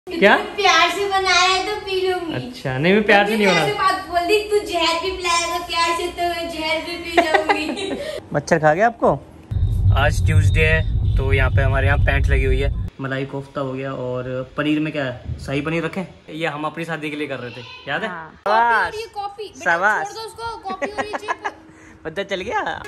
क्या प्यार से बनाया है तो पी लूंगी। अच्छा नहीं, मैं प्यार से नहीं बना। बात बोल दी, तू जहर भी पिलाएगा प्यार से तो मैं जहर भी पी जाऊंगी। मच्छर खा गया आपको। आज ट्यूसडे है तो यहाँ पे हमारे यहाँ पैंट लगी हुई है। मलाई कोफ्ता हो गया और पनीर में क्या है, शाही पनीर रखें। ये हम अपनी शादी के लिए कर रहे थे, याद है? कॉफी शाबाश, छोड़ दो उसको, कॉफी और ये चिप। पता चल गया।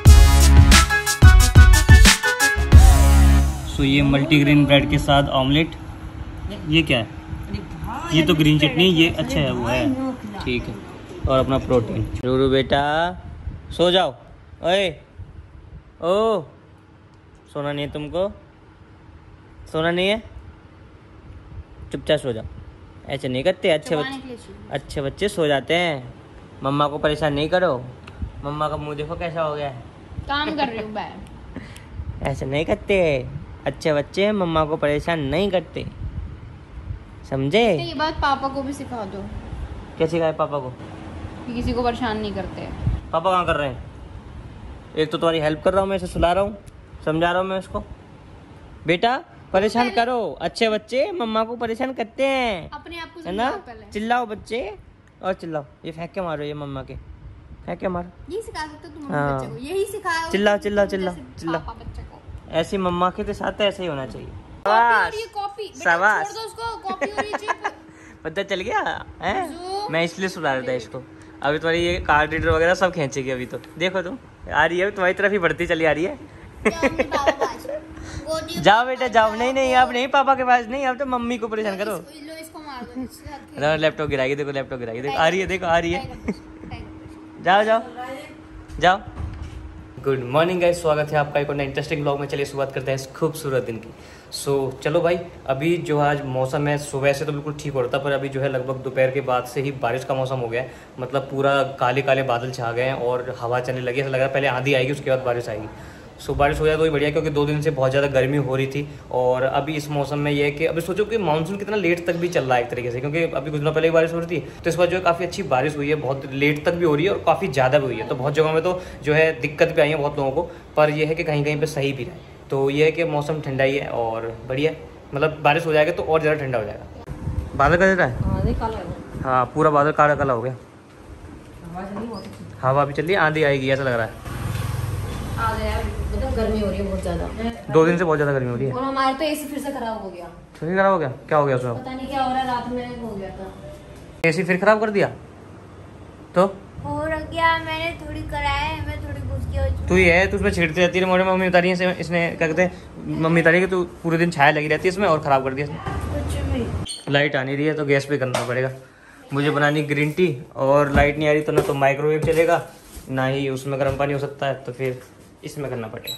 सो ये मल्टीग्रेन ब्रेड के साथ ऑमलेट। ये क्या है? ये तो ग्रीन चटनी, ये अच्छा है, वो है ठीक है। और अपना प्रोटीन। रूरू बेटा सो जाओ। ओए ओ, सोना नहीं है तुमको? सोना नहीं है? चुपचाप सो जाओ। ऐसे नहीं करते अच्छे बच्चे सो जाते हैं। मम्मा को परेशान नहीं करो। मम्मा का मुंह देखो कैसा हो गया है। काम कर रही हूँ मैं। ऐसे नहीं करते, अच्छे बच्चे मम्मा को परेशान नहीं करते, समझे? ये बात पापा को भी सिखा दो। क्या सिखाए पापा को? कि किसी को परेशान नहीं करते। पापा कहाँ कर रहे हैं? एक तो तुम्हारी हेल्प कर रहा हूँ मैं, इसे सुला रहा हूँ, समझा रहा हूँ मैं उसको। बेटा परेशान करो, अच्छे बच्चे मम्मा को परेशान करते हैं, अपने आप को है ना? पहले चिल्लाओ बच्चे और चिल्लाओ। ये फेंक के मारो, ये मम्मा के फेंक के मारो। यही सिखा सकते हो तुम हाँ। बच्चे को, यही सिखाओ। चिल्लाओ चिल्लाओ चिल्लाओ चिल्लाओ। पापा बच्चे को ऐसी मम्मा के साथ ऐसे ही होना चाहिए। कॉफी शाबाश। छोड़ दो उसको, कॉफी और ये चिप। पता चल गया है? मैं इसलिए सुला रहा था इसको। अभी तुम्हारी ये कार्ड रीडर वगैरह सब खींचेगी। अभी तो देखो तुम आ रही है, तुम्हारी तरफ ही बढ़ती चली आ रही है। जाओ बेटा जाओ। नहीं नहीं, अब नहीं पापा के पास नहीं, अब तो मम्मी को परेशान करो। इसको मार दो। लैपटॉप गिराएगी, देखो लैपटॉप गिराएगी, देखो आ रही है, देखो आ रही है। जाओ जाओ जाओ। गुड मॉर्निंग गाइस, स्वागत है आपका एक और नए इंटरेस्टिंग ब्लॉग में। चलिए शुरुआत करते हैं इस खूबसूरत दिन की। चलो भाई, अभी जो आज मौसम है, सुबह से तो बिल्कुल ठीक हो रहा था, पर अभी जो है लगभग दोपहर के बाद से ही बारिश का मौसम हो गया है। मतलब पूरा काले काले बादल छा गए हैं और हवा चलने लगी। ऐसा लग रहा है पहले आंधी आएगी उसके बाद बारिश आएगी। बारिश हो जाए तो ही बढ़िया, क्योंकि 2 दिन से बहुत ज़्यादा गर्मी हो रही थी। और अभी इस मौसम में ये है कि अभी सोचो कि मानसून कितना लेट तक भी चल रहा है एक तरीके से, क्योंकि अभी कुछ दिनों पहले ही बारिश हो रही थी, तो इस बार जो है काफ़ी अच्छी बारिश हुई है, बहुत लेट तक भी हो रही है और काफ़ी ज़्यादा भी हुई है। तो बहुत जगहों में तो जो है दिक्कत भी आई है बहुत लोगों को, पर यह है कि कहीं कहीं पर सही भी रहा है। तो ये है कि मौसम ठंडा ही है और बढ़िया, मतलब बारिश हो जाएगा तो और ज़्यादा ठंडा हो जाएगा। बादल कर देता है, हाँ पूरा बादल काला काला हो गया। हवा भी चल रही है, आंधी आएगी ऐसा लग रहा है। मतलब गर्मी हो रही है बहुत ज्यादा। 2 दिन से बहुत ज्यादा गर्मी हो रही है। और हमारे तो एसी फिर से खराब हो गया। फिर खराब हो गया? क्या हो गया उसमें? पता नहीं क्या हो रहा है, रात में हो गया था। एसी फिर खराब कर दिया तो? हो गया, मैंने थोड़ी कराया है, मैं थोड़ी घुस गया। तू ये है, तू उसमें छिड़ती रहती है। मोटे मम्मी बता रही है इसने, क्या कहते हैं, मम्मी बता रही है कि तू पूरे दिन छाया लगी रहती है इसमें और खराब कर दिया इसने। कुछ भी लाइट आ नहीं रही है तो गैस पे करना पड़ेगा मुझे बनानी ग्रीन टी, और लाइट नहीं आ रही तो ना तो माइक्रोवेव चलेगा ना ही उसमें गर्म पानी हो सकता है, तो फिर इसमें करना पड़ेगा।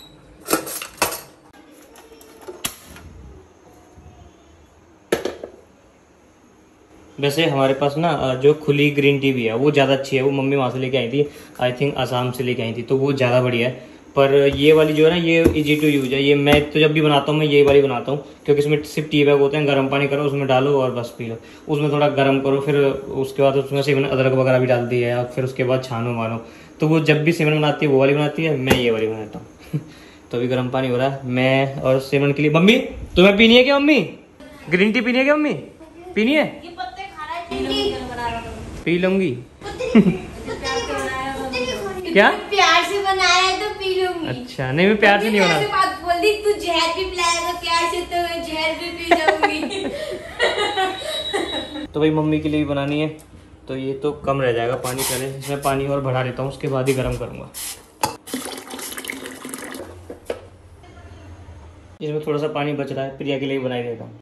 वैसे हमारे पास ना जो खुली ग्रीन टी भी है वो ज़्यादा अच्छी है, वो मम्मी वहाँ से लेके आई थी, आई थिंक आसाम से लेके आई थी, तो वो ज़्यादा बढ़िया है। पर ये वाली जो है ना, ये इजी टू यूज है। ये मैं तो जब भी बनाता हूँ मैं यही वाली बनाता हूँ, क्योंकि इसमें सिर्फ टी बैग होते हैं, गर्म पानी करो उसमें डालो और बस पी लो। उसमें थोड़ा गर्म करो, फिर उसके बाद उसमें से अदरक वगैरह भी डाल दी है, और फिर उसके बाद छानो मानो। तो वो जब भी सिमरन बनाती है वो वाली बनाती है, मैं ये वाली बनाता हूँ। तो अभी गर्म पानी हो रहा है मैं और सिमरन के लिए। मम्मी तुम्हें पीनी है क्या? मम्मी ग्रीन टी पीनी है क्या? मम्मी पीनी है? पी लूंगी। क्या प्यार से बनाया है तो पी लूंगी। अच्छा नहीं, मैं प्यार से नहीं बना। बात बोल दी, तू जहर भी पिलाएगा प्यार से तो मैं जहर भी पी जाऊंगी। तो भाई मम्मी के लिए भी बनानी है, तो ये तो कम रह जाएगा पानी। पहले इसमें पानी और बढ़ा लेता हूँ, उसके बाद ही गर्म करूंगा। इसमें थोड़ा सा पानी बच रहा है, प्रिया के लिए बना ही देता हूँ।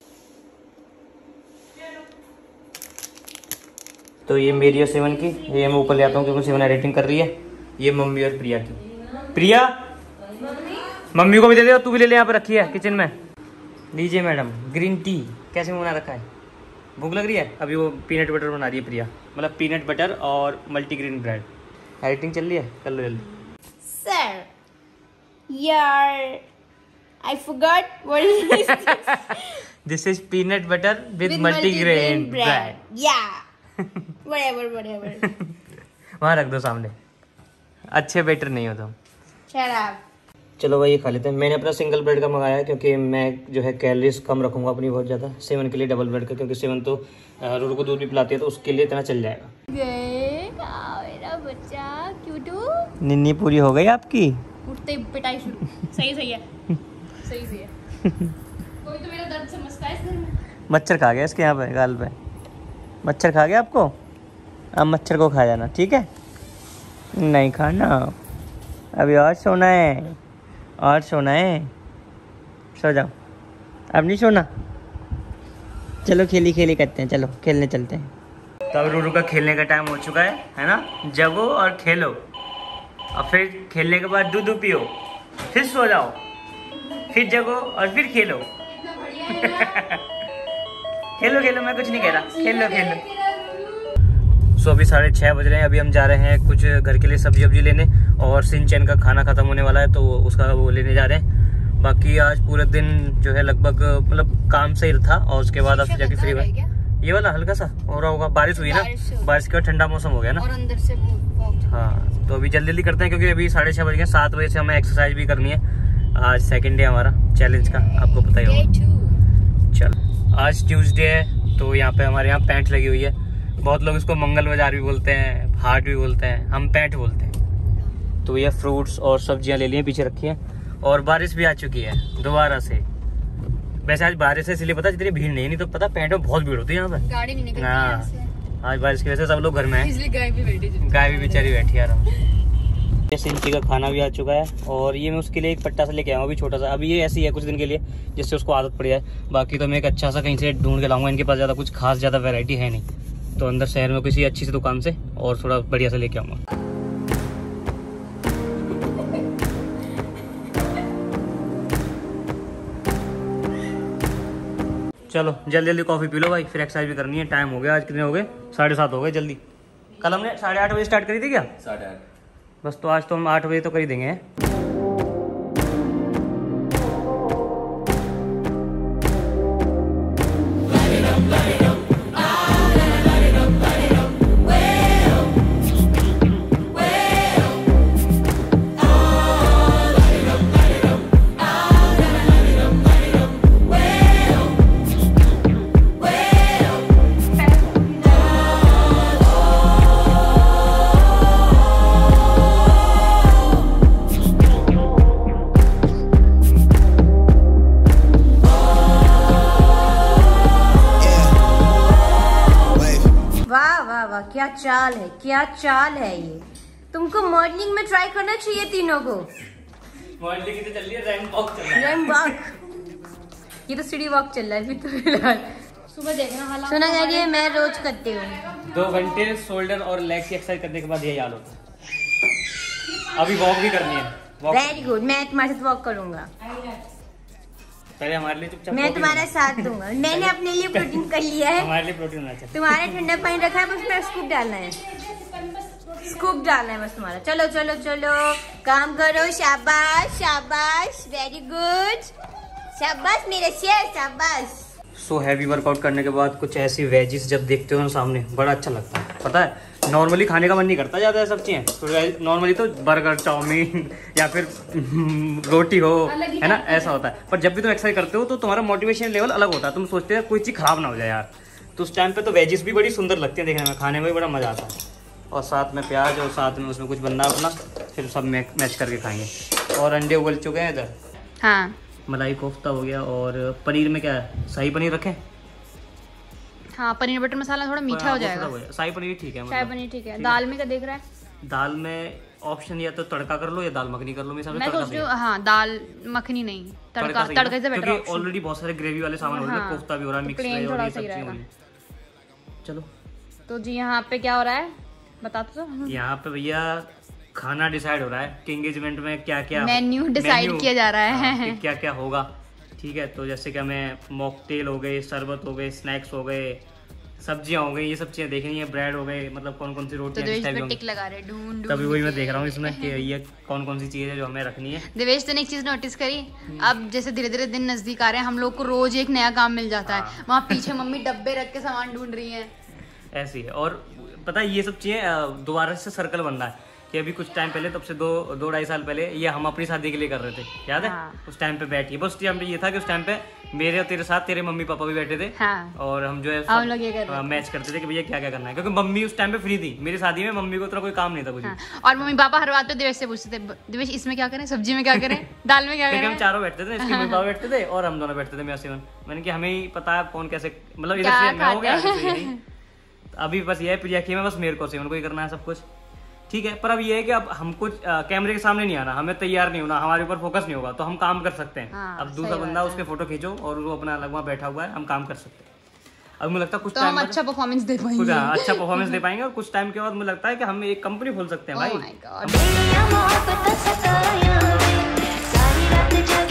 तो ये मेरी और सेवन की, ये मैं ऊपर ले आता हूँ क्योंकि सेवन एडिटिंग कर रही है। ये मम्मी और प्रिया की। प्रिया मम्मी को भी दे दे और तू भी ले ले, यहाँ पे रखी है किचन में। लीजिए मैडम ग्रीन टी। कैसे बना रखा है? भूख लग रही है? अभी वो पीनट बटर बना रही है प्रिया, मतलब पीनट बटर और मल्टीग्रेन ब्रेड। एडिटिंग चल रही है, कर लो जल्दी। सर यार I forgot what is this. This is peanut butter with multigrain bread. Yeah. Whatever. वहाँ रख दो सामने, अच्छे बेटर नहीं हो तुम। Shut up. चलो भाई ये खा लेते हैं। मैंने अपना सिंगल ब्रेड का मंगाया है क्योंकि मैं जो है कैलोरीज कम रखूँगा अपनी बहुत ज़्यादा। 7 के लिए डबल ब्रेड का, क्योंकि 7 तो रूरू को दूध भी पिलाती है तो उसके लिए इतना चल जाएगा। मेरा बच्चा क्यूटू। निन्नी पूरी हो गई आपकी? उठते पिटाई शुरू। सही है सही है। कोई तो मेरा दर्द समझता है इस घर में। मच्छर खा गया इसके यहाँ पे गाल पे। मच्छर खा गया आपको? अब मच्छर को खा जाना, ठीक है? नहीं खाना, अभी और सोना है, और सोना है। सो जाओ, अब नहीं सोना। चलो खेली करते हैं, चलो खेलने चलते हैं। तो अब रूरू का खेलने का टाइम हो चुका है ना? जगो और खेलो, और फिर खेलने के बाद दूध पियो, फिर सो जाओ, फिर जगो और फिर खेलो। खेलो मैं कुछ नहीं कह रहा, खेलो। सो अभी 6:30 बज रहे हैं। अभी हम जा रहे हैं कुछ घर के लिए सब्जी लेने, और सिंचन का खाना खत्म होने वाला है तो उसका वो लेने जा रहे हैं। बाकी आज पूरे दिन जो है लगभग मतलब काम से ही था, और उसके बाद अब जाके फ्री हुआ। ये वाला हल्का सा हो रहा होगा, बारिश हुई ना, बारिश के बाद ठंडा मौसम हो गया ना। और अंदर से हाँ, तो अभी जल्दी करते हैं क्योंकि अभी 6:30 बज गए। 7 बजे से हमें एक्सरसाइज भी करनी है। आज सेकेंड डे हमारा चैलेंज का, आपको पता ही होगा। चलो, आज ट्यूसडे है तो यहाँ पे हमारे यहाँ पैंट लगी हुई है। बहुत लोग इसको मंगल बाजार भी बोलते हैं, हाट भी बोलते हैं, हम पैंट बोलते हैं। तो ये फ्रूट्स और सब्जियां ले लिए, पीछे रखी हैं। और बारिश भी आ चुकी है दोबारा से। वैसे आज बारिश है इसलिए पता जितनी भीड़ नहीं तो पता पैंट में बहुत भीड़ होती है यहाँ पे। गाड़ी नहीं निकलती है। आज बारिश की वजह से सब लोग घर में हैं, इसलिए गाय भी बेचारी बैठी है आराम। ये सिंची का खाना भी आ चुका है, और ये मैं उसके लिए एक पट्टा सा लेके आऊँ अभी छोटा सा। अभी ये ऐसी है कुछ दिन के लिए, जिससे उसको आदत पड़ जाए। बाकी तो मैं एक अच्छा सा कहीं से ढूंढ के लाऊंगा। इनके पास ज़्यादा कुछ खास ज़्यादा वैरायटी है नहीं, तो अंदर शहर में किसी अच्छी सी दुकान से और थोड़ा बढ़िया से लेके आऊँगा। चलो जल्दी कॉफ़ी पी लो भाई, फिर एक्सरसाइज भी करनी है। टाइम हो गया, आज कितने हो गए? 7:30 हो गए। जल्दी, कल हमने 8:30 बजे स्टार्ट करी थी क्या? 8:30 बस। तो आज तो हम 8 बजे तो कर ही देंगे। क्या चाल है ये। तुमको मॉर्निंग में ट्राई करना चाहिए तीनों को। मॉर्निंग की तो चल रही है, रैंप वॉक चल रहा है। रैंप वॉक, ये तो सीढ़ी वॉक चल रहा है अभी तो फिलहाल। सुबह देखना हाल सुना जा रही है, मैं रोज करती हूँ। 2 घंटे शोल्डर और लेग की एक्सरसाइज करने के बाद यही हाल होता है। अभी वॉक भी करनी है। वेरी गुड, मैं तुम्हारे साथ वॉक करूंगा। पहले हमारे लिए चुपचाप मैं तुम्हारा साथ दूंगा। मैंने अपने लिए प्रोटीन कर लिया है। हमारे लिए प्रोटीन होना चाहिए। तुम्हारे ठंडा पानी रखा है, बस उसमें स्कूप डालना है। स्कूप डालना है बस तुम्हारा। चलो चलो चलो, काम करो। शाबाश शाबाश, वेरी गुड, शाबाश मेरे शेर, शाबाश। सो हैवी वर्कआउट करने के बाद कुछ ऐसी वेजिस जब देखते हो ना सामने, बड़ा अच्छा लगता है। पता है नॉर्मली खाने का मन नहीं करता ज़्यादा सब चीज़ें, तो नॉर्मली तो बर्गर, चाउमीन या फिर रोटी हो, है ना, ऐसा होता है। पर जब भी तुम एक्सरसाइज करते हो तो तुम्हारा मोटिवेशन लेवल अलग होता है। तुम सोचते हो कोई चीज़ खराब ना हो जाए यार, तो उस टाइम पे तो वेजिस भी बड़ी सुंदर लगती है देखने में, खाने में भी बड़ा मज़ा आता है। और साथ में प्याज, और साथ में उसमें कुछ बनना अपना, फिर सब मैच करके खाएंगे। और अंडे उबल चुके हैं इधर। हाँ, मलाई कोफ्ता हो गया। और पनीर में क्या है, शाही पनीर रखें? हाँ, पनीर बटर मसाला थोड़ा मीठा हो जाएगा। शाही पनीर ठीक है, शाही पनीर ठीक है। दाल में क्या देख रहा है? दाल में ऑप्शन या तो तड़का कर लो या दाल मखनी कर लो। मैं सोच रही हूँ हाँ, दाल मखनी नहीं, तड़का से बेटर है। ऑलरेडी बहुत सारे ग्रेवी वाले सामान हो रहे हैं, कोफ्ता भी हो रहा है, मिक्स है, और ये सब चीजें हो रही हैं। चलो तो जी यहाँ पे क्या हो रहा है बता तो। यहाँ पे भैया खाना डिसाइड हो रहा है कि एंगेजमेंट में क्या क्या मेन्यू डिसाइड किया जा रहा है, क्या क्या होगा। ठीक है, तो जैसे कि हमें मॉकटेल हो गए, शरबत हो गए, स्नैक्स हो गए, सब्जियां हो गई, ये सब चीजें देखनी है। ब्रेड हो गए, मतलब कौन कौन सी रोटियां टिक लगा रहे ढूंढ। तभी वही मैं देख रहा हूँ इसमें कि ये कौन कौन सी चीजें है जो हमें रखनी है। देवेश ने एक चीज नोटिस करी, अब जैसे धीरे धीरे दिन नजदीक आ रहे हैं, हम लोग को रोज एक नया काम मिल जाता है। वहाँ पीछे मम्मी डब्बे रख के सामान ढूंढ रही है, ऐसी है। और पता है ये सब चीजें दोबारा से सर्कल बन रहा है कि अभी कुछ टाइम पहले, तब से 2-2.5 साल पहले ये हम अपनी शादी के लिए कर रहे थे, याद है? उस टाइम पे बैठी, बस टाइम पे ये था कि उस टाइम पे मेरे और तेरे साथ तेरे मम्मी पापा भी बैठे थे। और हम जो है मैच करते थे कि भैया क्या क्या करना है, क्योंकि मम्मी उस टाइम पे फ्री थी। मेरी शादी में मम्मी को इतना कोई काम नहीं था कुछ। और मम्मी पापा हर बात पे दिवेश से पूछते थे, दिवेश इसमें क्या करें, सब्जी में क्या करें, दाल में क्या करें। हम चारों बैठते थे, इसके मम्मी पापा बैठते थे और हम दोनों बैठते थे, मैं सिवन। मैंने कि हमें ही पता है कौन कैसे, मतलब इधर से मैं हो गया। अभी बस ये है प्रिया की में, बस मेरे को सिवन को ही करना है सब कुछ, ठीक है। पर अब ये है कि अब हम कुछ कैमरे के सामने नहीं आना, हमें तैयार नहीं होना, हमारे ऊपर फोकस नहीं होगा, तो हम काम कर सकते हैं। अब दूसरा बंदा उसके फोटो खींचो और वो अपना अलग वहाँ बैठा हुआ है, हम काम कर सकते हैं। अब मुझे लगता है कुछ टाइम अच्छा परफॉर्मेंस दे पाएंगे, अच्छा परफॉर्मेंस दे पाएंगे, और कुछ टाइम के बाद मुझे लगता है कि हम एक कंपनी खोल सकते हैं भाई।